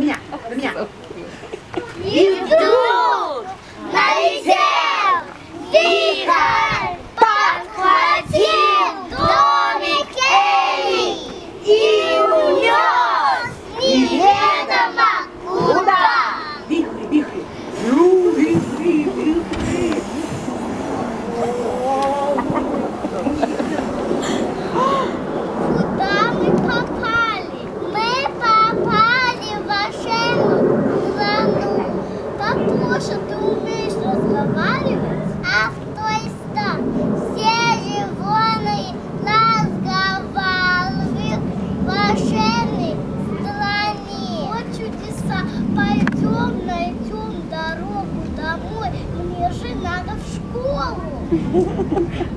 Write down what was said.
меня, до меня. И вдруг налетел вихрь, подхватил домик Элли и унес неведомо куда. Вихри, вихри. Ну, вихри, вихри. Куда мы попали? Мы попали в волшебную страну. Папуша, ты умеешь разговаривать? А в той все животные разговаривают в волшебной стране. Вот чудеса. Пойдем, найдем дорогу домой. Мне же надо в школу.